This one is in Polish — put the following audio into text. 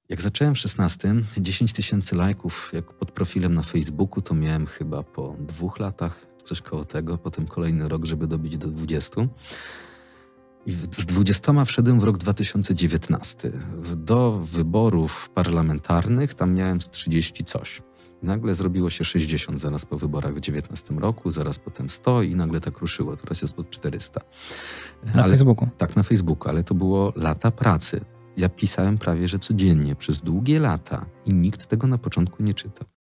Jak zacząłem w 16, 10 tysięcy lajków jak pod profilem na Facebooku, to miałem chyba po 2 latach, coś koło tego. Potem kolejny rok, żeby dobić do 20. I z 20 wszedłem w rok 2019. Do wyborów parlamentarnych tam miałem z 30 coś. I nagle zrobiło się 60 zaraz po wyborach w 19 roku, zaraz potem 100 i nagle tak ruszyło. Teraz jest pod 400. Na Facebooku? Tak, na Facebooku, ale to było lata pracy. Ja pisałem prawie że codziennie przez długie lata i nikt tego na początku nie czytał.